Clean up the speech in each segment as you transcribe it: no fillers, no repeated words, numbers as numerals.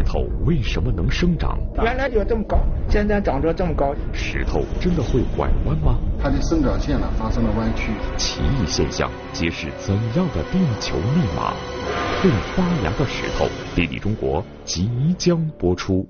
头为什么能生长？ 原来就这么高，现在长着这么高。 石头真的会拐弯吗？ 它的生长线呢发生了弯曲。 奇异现象揭示怎样的地球密码？会发芽的石头，地理中国即将播出。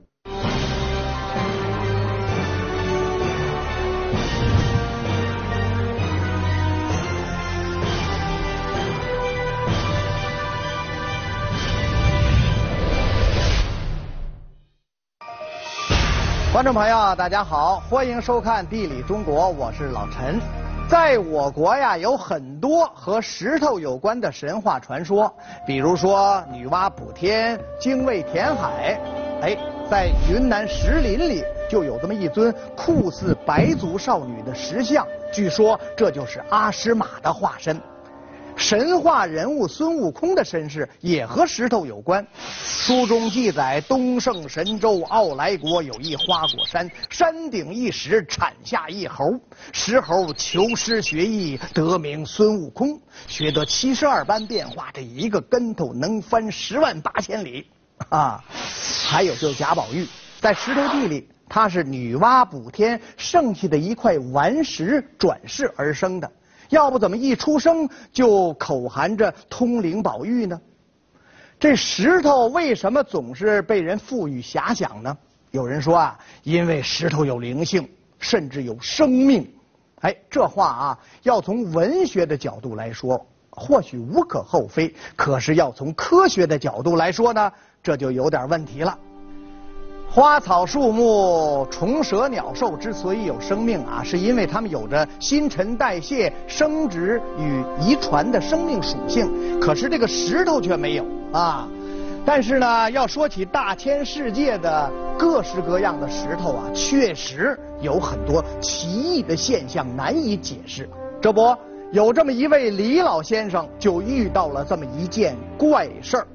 观众朋友，大家好，欢迎收看《地理中国》，我是老陈。在我国呀，有很多和石头有关的神话传说，比如说女娲补天、精卫填海。在云南石林里就有这么一尊酷似白族少女的石像，据说这就是阿诗玛的化身。神话人物孙悟空的身世也和石头有关。书中记载，东胜神州傲来国有一花果山，山顶一石产下一猴，石猴求师学艺，得名孙悟空，学得72般变化，这一个跟头能翻108000里啊！还有就是贾宝玉，在石头地里，他是女娲补天剩下的一块顽石转世而生的。要不怎么一出生就口含着通灵宝玉呢？这石头为什么总是被人赋予遐想呢？有人说啊，因为石头有灵性，甚至有生命。这话啊，要从文学的角度来说，或许无可厚非，可是要从科学的角度来说呢，这就有点问题了。花草树木、虫蛇鸟兽之所以有生命啊，是因为它们有着新陈代谢、生殖与遗传的生命属性。可是这个石头却没有啊。但是呢，要说起大千世界的各式各样的石头啊，确实有很多奇异的现象难以解释。这不，有这么一位李老先生就遇到了这么一件怪事儿。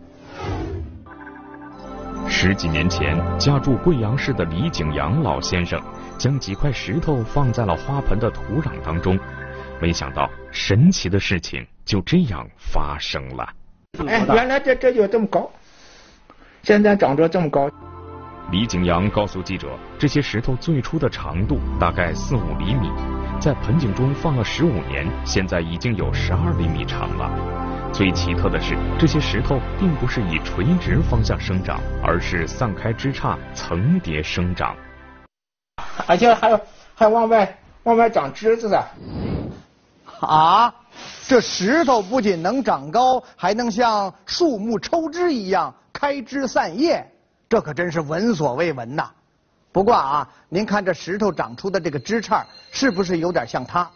10几年前，家住贵阳市的李景阳老先生将几块石头放在了花盆的土壤当中，没想到神奇的事情就这样发生了。 原来这就这么高，现在长着这么高。 李景阳告诉记者，这些石头最初的长度大概4-5厘米，在盆景中放了15年，现在已经有12厘米长了。最奇特的是，这些石头并不是以垂直方向生长，而是散开枝杈，层叠生长。 而且还往外长枝子的。 啊，这石头不仅能长高，还能像树木抽枝一样开枝散叶，这可真是闻所未闻呐。不过啊，您看这石头长出的这个枝杈，是不是有点像它？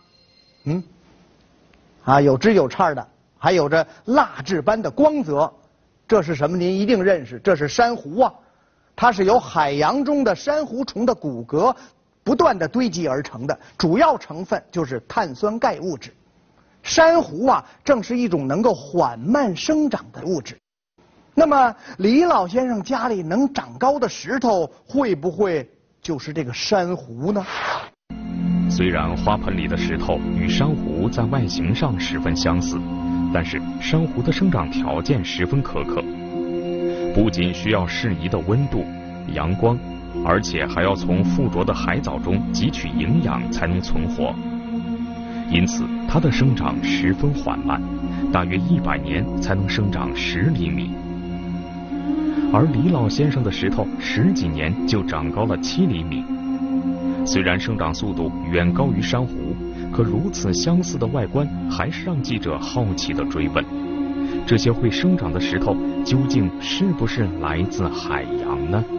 有枝有杈的。还有着蜡质般的光泽，这是什么？您一定认识，这是珊瑚啊！它是由海洋中的珊瑚虫的骨骼不断的堆积而成的，主要成分就是碳酸钙物质。珊瑚啊，正是一种能够缓慢生长的物质。那么，李老先生家里能长高的石头，会不会就是这个珊瑚呢？ 虽然花盆里的石头与珊瑚在外形上十分相似，但是珊瑚的生长条件十分苛刻，不仅需要适宜的温度、阳光，而且还要从附着的海藻中汲取营养才能存活。因此，它的生长十分缓慢，大约100年才能生长10厘米。而李老先生的石头10几年就长高了7厘米。虽然生长速度远高于珊瑚，可如此相似的外观还是让记者好奇地追问：这些会生长的石头究竟是不是来自海洋呢？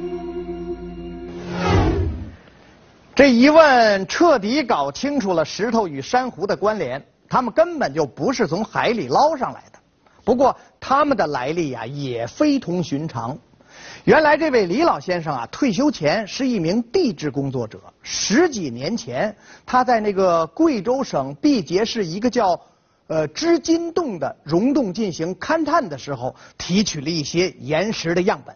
这一问彻底搞清楚了石头与珊瑚的关联，它们根本就不是从海里捞上来的。不过它们的来历啊也非同寻常。原来这位李老先生啊，退休前是一名地质工作者。10几年前，他在那个贵州省毕节市一个叫织金洞的溶洞进行勘探的时候，提取了一些岩石的样本。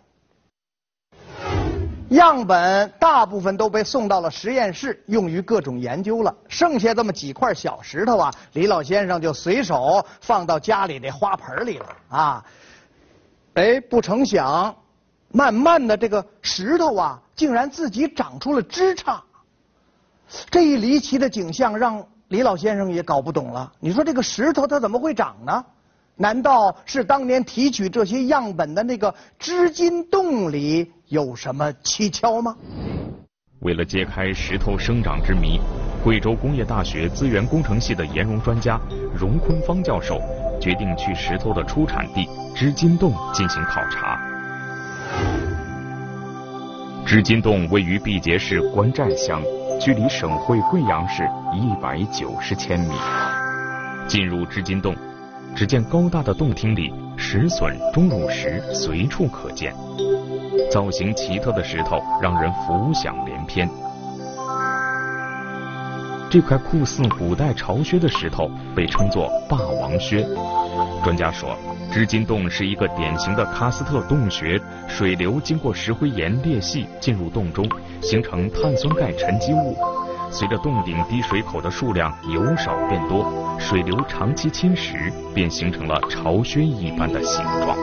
样本大部分都被送到了实验室，用于各种研究了。剩下这么几块小石头啊，李老先生就随手放到家里的花盆里了啊。不成想慢慢的这个石头啊，竟然自己长出了枝杈。这一离奇的景象让李老先生也搞不懂了。你说这个石头它怎么会长呢？难道是当年提取这些样本的那个织金洞里有什么蹊跷吗？ 为了揭开石头生长之谜，贵州工业大学资源工程系的岩溶专家荣坤芳教授决定去石头的出产地织金洞进行考察。织金洞位于毕节市关寨乡，距离省会贵阳市190千米。进入织金洞，只见高大的洞厅里石笋、钟乳石随处可见，造型奇特的石头让人浮想联翩。这块酷似古代巢穴的石头被称作霸王穴。专家说，织金洞是一个典型的喀斯特洞穴，水流经过石灰岩裂隙进入洞中，形成碳酸钙沉积物。随着洞顶滴水口的数量由少变多，水流长期侵蚀，便形成了巢穴一般的形状。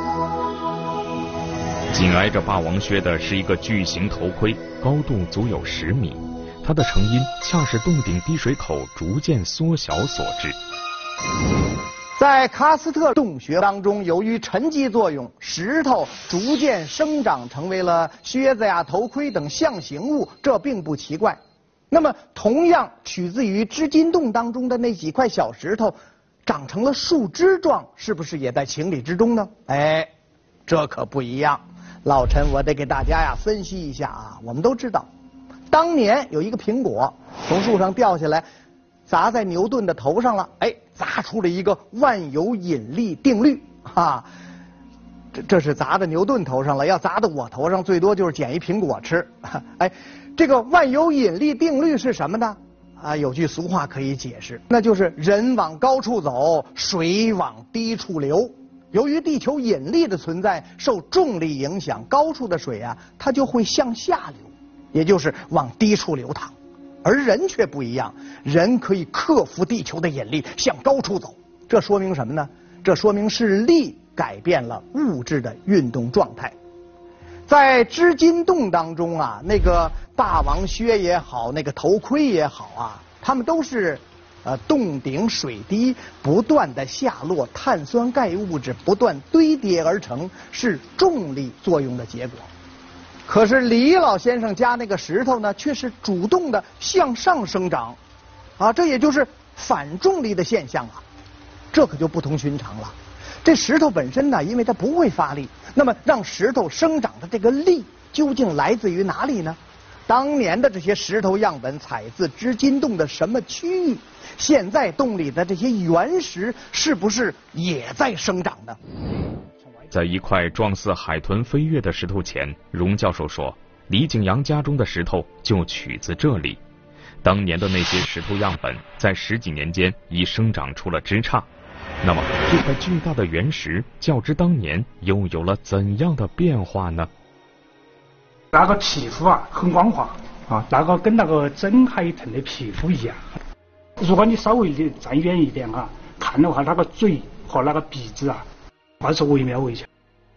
紧挨着霸王穴的是一个巨型头盔，高度足有10米，它的成因恰是洞顶滴水口逐渐缩小所致。 在喀斯特洞穴当中，由于沉积作用，石头逐渐生长成为了靴子呀、头盔等象形物，这并不奇怪。那么，同样取自于织金洞当中的那几块小石头，长成了树枝状，是不是也在情理之中呢？哎，这可不一样。老陈，我得给大家呀分析一下啊。我们都知道，当年有一个苹果从树上掉下来，砸在牛顿的头上了，哎，砸出了一个万有引力定律啊。这是砸在牛顿头上了，要砸到我头上，最多就是捡一苹果吃。哎，这个万有引力定律是什么呢？啊，有句俗话可以解释，那就是人往高处走，水往低处流。由于地球引力的存在，受重力影响，高处的水啊，它就会向下流，也就是往低处流淌。而人却不一样，人可以克服地球的引力，向高处走。这说明什么呢？这说明是力改变了物质的运动状态。在织金洞当中啊，那个霸王靴也好，那个头盔也好啊，它们都是洞顶水滴不断的下落，碳酸钙物质不断堆叠而成，是重力作用的结果。可是李老先生家那个石头呢，却是主动的向上生长，啊，这也就是反重力的现象啊，这可就不同寻常了。这石头本身呢，因为它不会发力，那么让石头生长的这个力究竟来自于哪里呢？当年的这些石头样本采自织金洞的什么区域？现在洞里的这些原石是不是也在生长呢？ 在一块状似海豚飞跃的石头前，荣教授说，李景阳家中的石头就取自这里。当年的那些石头样本，在10几年间已生长出了枝杈。那么，这块巨大的原石较之当年又有了怎样的变化呢？ 那个皮肤啊，很光滑啊，那个跟那个真海豚的皮肤一样。如果你稍微的站远一点啊，看的话，那个嘴和那个鼻子啊，还是惟妙惟肖。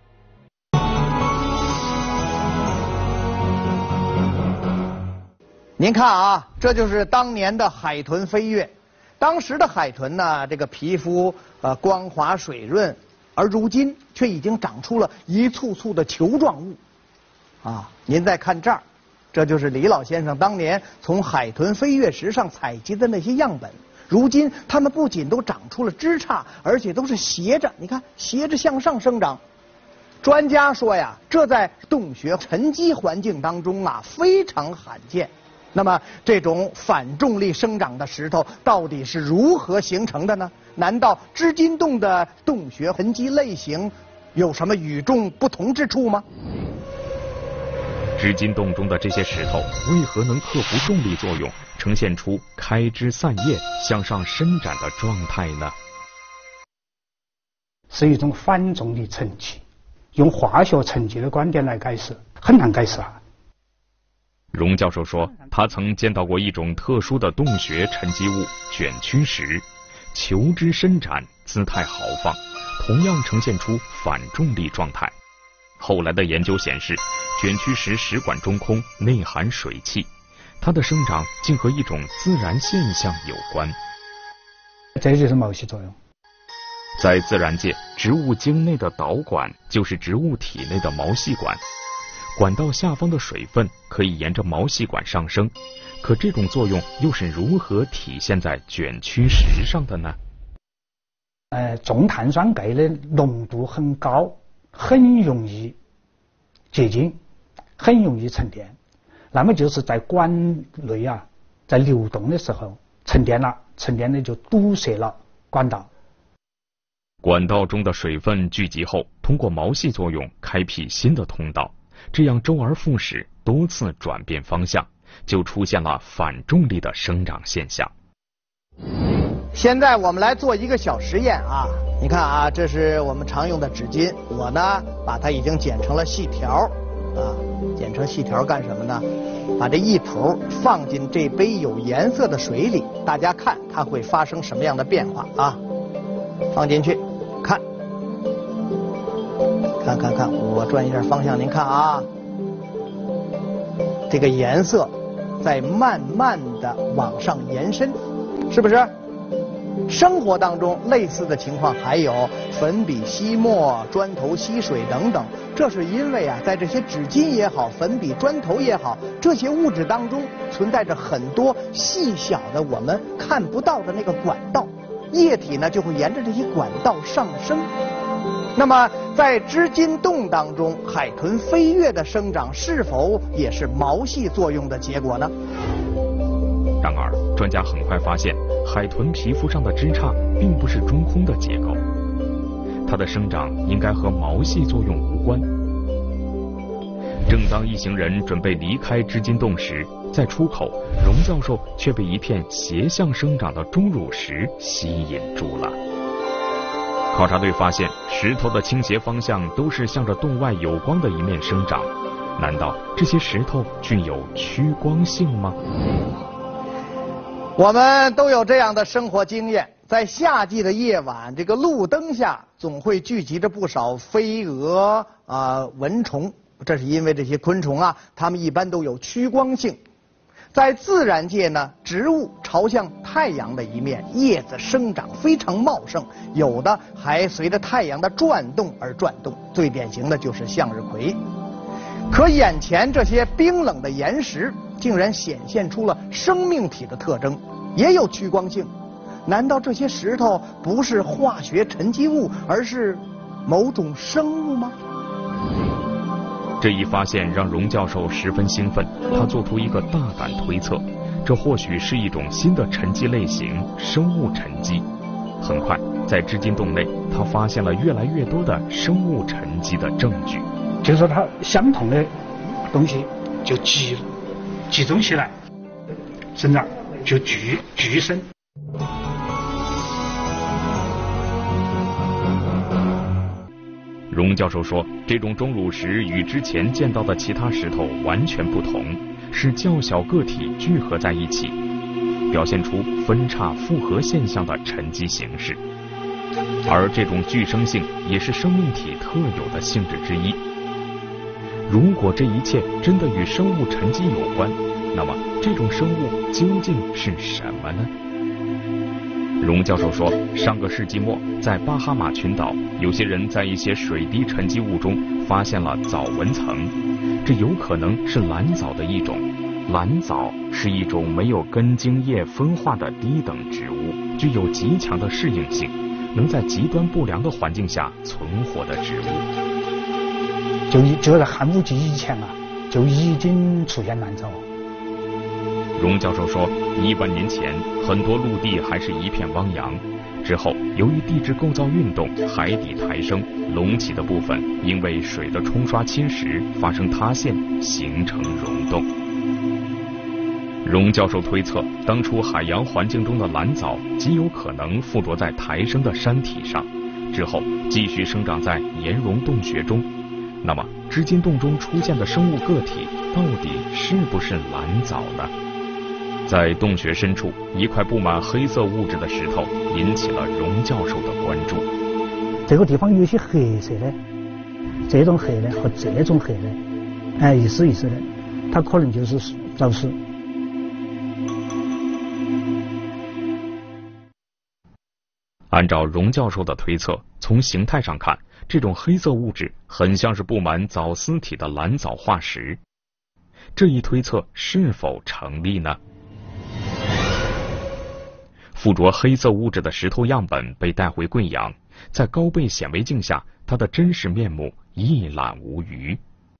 您看啊，这就是当年的海豚飞跃。当时的海豚呢，这个皮肤光滑水润，而如今却已经长出了一簇簇的球状物。啊，您再看这儿，这就是李老先生当年从海豚飞跃石上采集的那些样本。如今它们不仅都长出了枝杈，而且都是斜着，你看斜着向上生长。专家说呀，这在洞穴沉积环境当中啊非常罕见。那么这种反重力生长的石头到底是如何形成的呢？难道织金洞的洞穴沉积类型有什么与众不同之处吗？ 织金洞中的这些石头为何能克服重力作用，呈现出开枝散叶、向上伸展的状态呢？ 是一种反重力沉积，用化学沉积的观点来解释，很难解释啊。 荣教授说，他曾见到过一种特殊的洞穴沉积物卷曲石，球枝伸展，姿态豪放，同样呈现出反重力状态。 后来的研究显示，卷曲石石管中空，内含水汽，它的生长竟和一种自然现象有关。 这就是毛细作用。 在自然界，植物茎内的导管就是植物体内的毛细管，管道下方的水分可以沿着毛细管上升，可这种作用又是如何体现在卷曲石上的呢？ 重碳酸钙的浓度很高，很容易结晶，很容易沉淀。那么就是在管内啊，在流动的时候沉淀了，沉淀的就堵塞了管道。 管道中的水分聚集后，通过毛细作用开辟新的通道，这样周而复始，多次转变方向，就出现了反重力的生长现象。 现在我们来做一个小实验啊，你看啊，这是我们常用的纸巾，我呢把它已经剪成了细条啊，剪成细条干什么呢？把这一头放进这杯有颜色的水里，大家看它会发生什么样的变化啊？放进去，看，我转一下方向，您看啊，这个颜色在慢慢的往上延伸，是不是？生活当中类似的情况还有粉笔吸墨、砖头吸水等等，这是因为啊，在这些纸巾也好、粉笔、砖头也好，这些物质当中存在着很多细小的我们看不到的那个管道，液体呢就会沿着这些管道上升。那么在织金洞当中，海豚飞跃的生长是否也是毛细作用的结果呢？ 然而，专家很快发现，海豚皮肤上的枝杈并不是中空的结构，它的生长应该和毛细作用无关。正当一行人准备离开织金洞时，在出口，荣教授却被一片斜向生长的钟乳石吸引住了。考察队发现，石头的倾斜方向都是向着洞外有光的一面生长，难道这些石头具有趋光性吗？ 我们都有这样的生活经验，在夏季的夜晚，这个路灯下总会聚集着不少飞蛾蚊虫，这是因为这些昆虫啊，它们一般都有趋光性。在自然界呢，植物朝向太阳的一面，叶子生长非常茂盛，有的还随着太阳的转动而转动，最典型的就是向日葵。可眼前这些冰冷的岩石竟然显现出了生命体的特征，也有趋光性。难道这些石头不是化学沉积物，而是某种生物吗？ 这一发现让荣教授十分兴奋，他做出一个大胆推测，这或许是一种新的沉积类型——生物沉积。很快，在织金洞内，他发现了越来越多的生物沉积的证据。 就是说它相同的东西就集中起来生长，就聚生。 荣教授说，这种钟乳石与之前见到的其他石头完全不同，是较小个体聚合在一起，表现出分叉复合现象的沉积形式。而这种聚生性也是生命体特有的性质之一。如果这一切真的与生物沉积有关，那么这种生物究竟是什么呢？荣教授说，上个世纪末，在巴哈马群岛，有些人在一些水滴沉积物中发现了藻纹层，这有可能是蓝藻的一种。蓝藻是一种没有根茎叶分化的低等植物，具有极强的适应性，能在极端不良的环境下存活的植物。 就在寒武纪以前啊，就已经出现蓝藻。 荣教授说，100年前很多陆地还是一片汪洋，之后由于地质构造运动，海底抬升，隆起的部分因为水的冲刷侵蚀发生塌陷，形成溶洞。荣教授推测，当初海洋环境中的蓝藻极有可能附着在抬升的山体上，之后继续生长在岩溶洞穴中。那么织金洞中出现的生物个体到底是不是蓝藻呢？在洞穴深处，一块布满黑色物质的石头引起了荣教授的关注。 这个地方有些黑色的， 这种黑的和这种黑的，一丝一丝的，它可能就是早死。 按照荣教授的推测，从形态上看，这种黑色物质很像是布满藻丝体的蓝藻化石。这一推测是否成立呢？附着黑色物质的石头样本被带回贵阳，在高倍显微镜下，它的真实面目一览无余。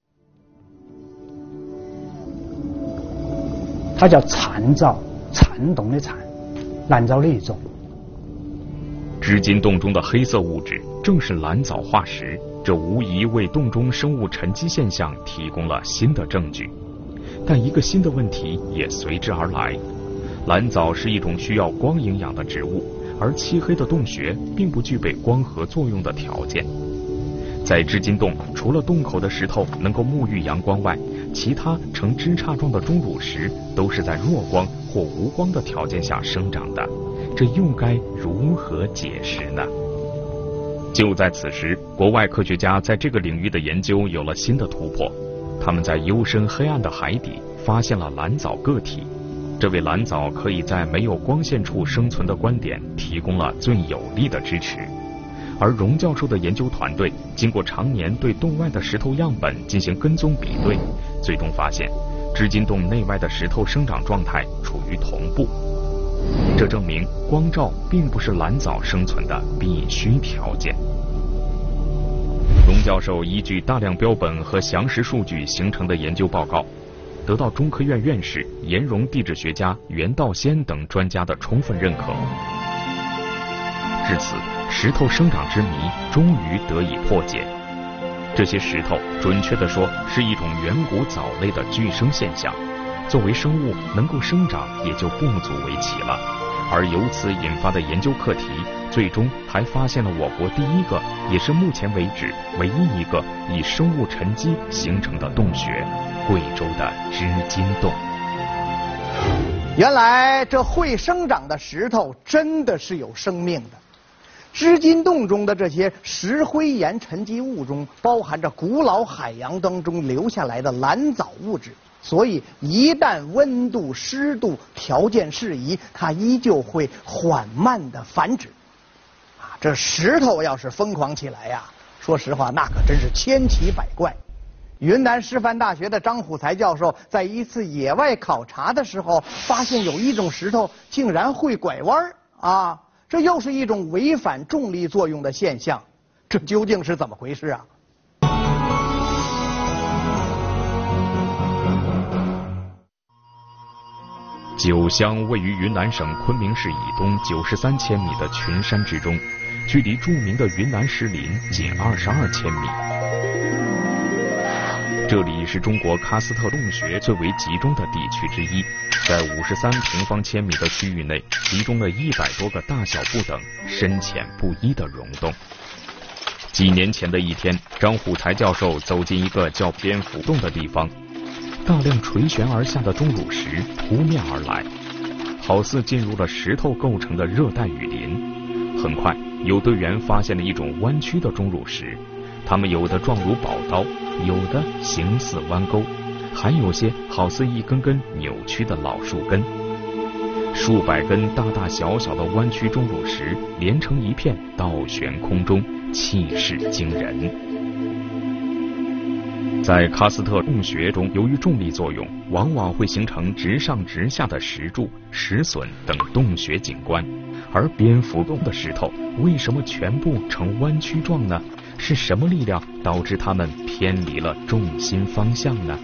它叫蚕藻，蚕洞的蚕，蓝藻的一种。 织金洞中的黑色物质正是蓝藻化石，这无疑为洞中生物沉积现象提供了新的证据。但一个新的问题也随之而来。蓝藻是一种需要光营养的植物，而漆黑的洞穴并不具备光合作用的条件。在织金洞，除了洞口的石头能够沐浴阳光外，其他呈枝杈状的钟乳石都是在弱光或无光的条件下生长的，这又该如何解释呢？就在此时，国外科学家在这个领域的研究有了新的突破，他们在幽深黑暗的海底发现了蓝藻个体。这为蓝藻可以在没有光线处生存的观点提供了最有力的支持。而荣教授的研究团队经过常年对洞外的石头样本进行跟踪比对，最终发现织金洞内外的石头生长状态处于同步。这证明光照并不是蓝藻生存的必须条件。荣教授依据大量标本和详实数据形成的研究报告，得到中科院院士、岩溶地质学家袁道先等专家的充分认可。至此，石头生长之谜终于得以破解。这些石头，准确地说，是一种远古藻类的巨生现象。作为生物能够生长，也就不足为奇了。而由此引发的研究课题，最终还发现了我国第一个，也是目前为止唯一一个以生物沉积形成的洞穴——贵州的织金洞。 原来这会生长的石头真的是有生命的。织金洞中的这些石灰岩沉积物中包含着古老海洋当中留下来的蓝藻物质，所以一旦温度、湿度条件适宜，它依旧会缓慢的繁殖。这石头要是疯狂起来呀，说实话那可真是千奇百怪。云南师范大学的张虎才教授在一次野外考察的时候，发现有一种石头竟然会拐弯啊！这又是一种违反重力作用的现象，这究竟是怎么回事啊？ 九乡位于云南省昆明市以东93千米的群山之中，距离著名的云南石林仅22千米。这里是中国喀斯特洞穴最为集中的地区之一，在53平方千米的区域内，集中了100多个大小不等、深浅不一的溶洞。几年前的一天，张虎才教授走进一个叫蝙蝠洞的地方，大量垂悬而下的钟乳石扑面而来，好似进入了石头构成的热带雨林。很快，有队员发现了一种弯曲的钟乳石，它们有的状如宝刀，有的形似弯钩，还有些好似一根根扭曲的老树根。数百根大大小小的弯曲钟乳石连成一片，倒悬空中，气势惊人。在喀斯特洞穴中，由于重力作用，往往会形成直上直下的石柱、石笋等洞穴景观。而蝙蝠洞的石头为什么全部呈弯曲状呢？是什么力量导致它们偏离了重心方向呢？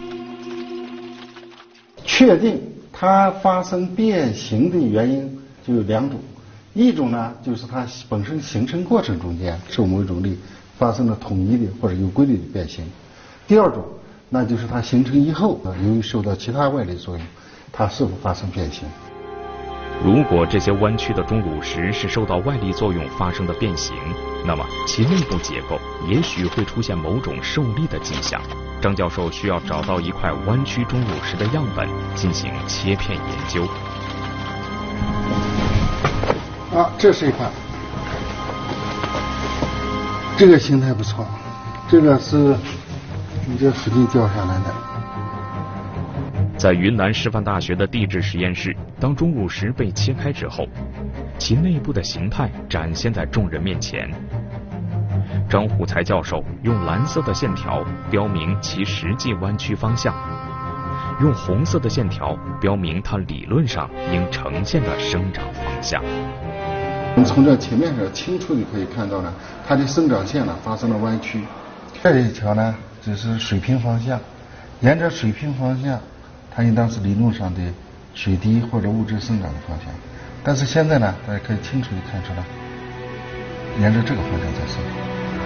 确定它发生变形的原因就有两种，一种呢就是它本身形成过程中间受某一种力发生了统一的或者有规律的变形。第二种，那就是它形成以后，由于受到其他外力作用，它是否发生变形。 如果这些弯曲的钟乳石是受到外力作用发生的变形，那么其内部结构也许会出现某种受力的迹象。张教授需要找到一块弯曲钟乳石的样本进行切片研究。 这是一块，这个形态不错， 这个是你这附近掉下来的。 在云南师范大学的地质实验室，当钟乳石被切开之后，其内部的形态展现在众人面前。张虎才教授用蓝色的线条标明其实际弯曲方向，用红色的线条标明它理论上应呈现的生长方向。 我们从这切面上清楚地可以看到呢，它的生长线呢发生了弯曲。这一条呢，这是水平方向，沿着水平方向，它应当是理论上的水滴或者物质生长的方向。但是现在呢，大家可以清楚地看出来，沿着这个方向在生长。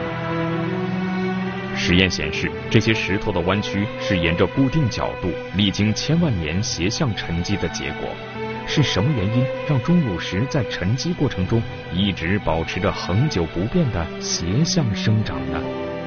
实验显示，这些石头的弯曲是沿着固定角度，历经千万年斜向沉积的结果。是什么原因让钟乳石在沉积过程中一直保持着恒久不变的斜向生长呢？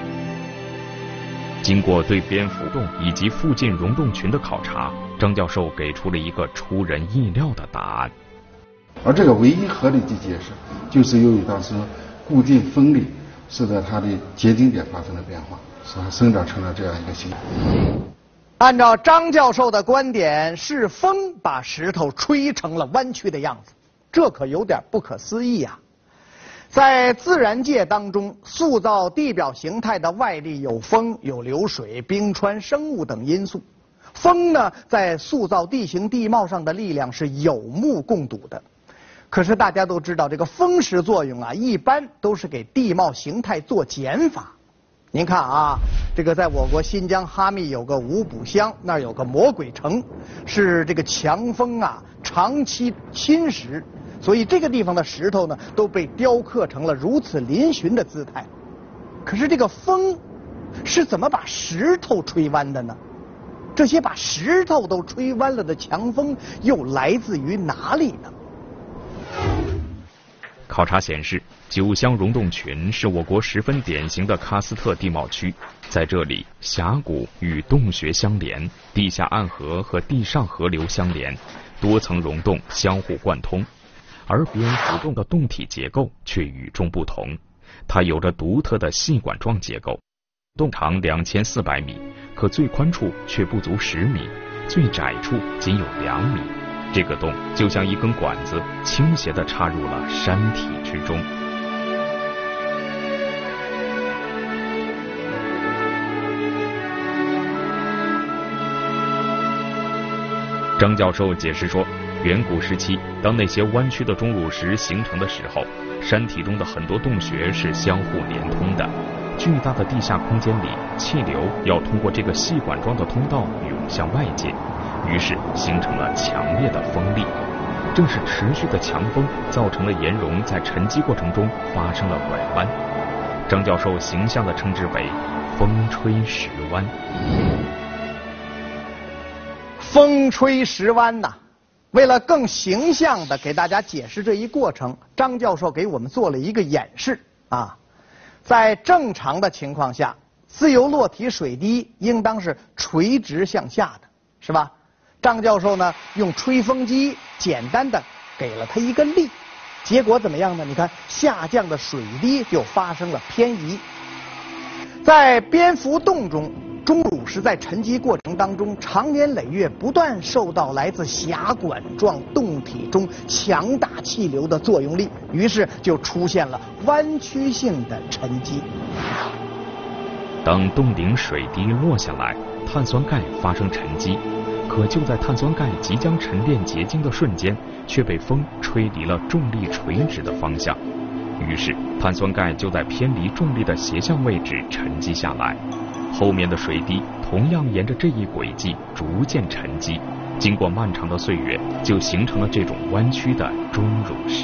经过对蝙蝠洞以及附近溶洞群的考察，张教授给出了一个出人意料的答案。 而这个唯一合理的解释，就是由于当时固定风力使得它的结晶点发生了变化，使它生长成了这样一个形状。 按照张教授的观点，是风把石头吹成了弯曲的样子，这可有点不可思议啊！在自然界当中，塑造地表形态的外力有风、有流水、冰川、生物等因素。风呢，在塑造地形地貌上的力量是有目共睹的。可是大家都知道，这个风蚀作用啊，一般都是给地貌形态做减法。您看啊，这个在我国新疆哈密有个五卜乡，那儿有个魔鬼城，是这个强风啊长期侵蚀，所以这个地方的石头呢都被雕刻成了如此嶙峋的姿态。可是这个风是怎么把石头吹弯的呢？这些把石头都吹弯了的强风又来自于哪里呢？ 考察显示，九乡溶洞群是我国十分典型的喀斯特地貌区，在这里峡谷与洞穴相连，地下暗河和地上河流相连，多层溶洞相互贯通。而蝙蝠洞的洞体结构却与众不同，它有着独特的细管状结构，洞长2400米，可最宽处却不足10米，最窄处仅有2米。这个洞就像一根管子，倾斜地插入了山体之中。张教授解释说，远古时期，当那些弯曲的钟乳石形成的时候，山体中的很多洞穴是相互连通的。巨大的地下空间里，气流要通过这个细管状的通道涌向外界，于是形成了强烈的风力。正是持续的强风造成了岩溶在沉积过程中发生了拐弯。张教授形象地称之为风吹石弯。 风吹石弯呐，为了更形象地给大家解释这一过程，张教授给我们做了一个演示啊。在正常的情况下，自由落体水滴应当是垂直向下的，是吧？张教授呢，用吹风机简单的给了它一个力，结果怎么样呢？你看，下降的水滴就发生了偏移。在蝙蝠洞中，钟乳石在沉积过程当中，长年累月不断受到来自峡管状洞体中强大气流的作用力，于是就出现了弯曲性的沉积。 当洞顶水滴落下来，碳酸钙发生沉积，可就在碳酸钙即将沉淀结晶的瞬间，却被风吹离了重力垂直的方向，于是碳酸钙就在偏离重力的斜向位置沉积下来。后面的水滴同样沿着这一轨迹逐渐沉积，经过漫长的岁月，就形成了这种弯曲的钟乳石。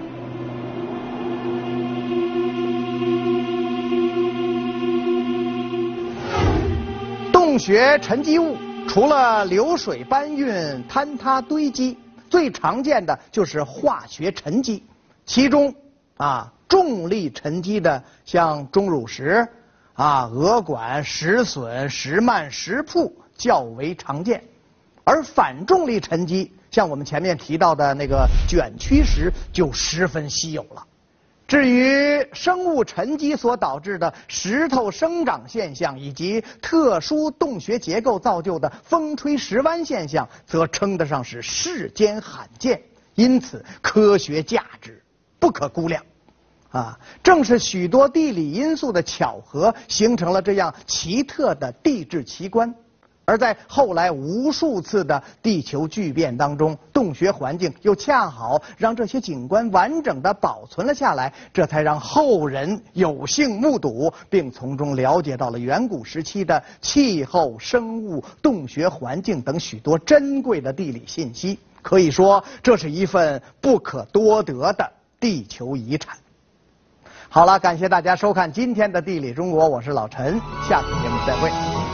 洞穴沉积物除了流水搬运、坍塌堆积，最常见的就是化学沉积，其中重力沉积的像钟乳石鹅管、石笋、石幔、石瀑较为常见，而反重力沉积，像我们前面提到的那个卷曲石就十分稀有了。 至于生物沉积所导致的石头生长现象，以及特殊洞穴结构造就的风吹石湾现象，则称得上是世间罕见，因此科学价值不可估量。正是许多地理因素的巧合，形成了这样奇特的地质奇观。而在后来无数次的地球巨变当中，洞穴环境又恰好让这些景观完整地保存了下来，这才让后人有幸目睹，并从中了解到了远古时期的气候、生物、洞穴环境等许多珍贵的地理信息。可以说，这是一份不可多得的地球遗产。好了，感谢大家收看今天的《地理中国》，我是老陈，下次节目再会。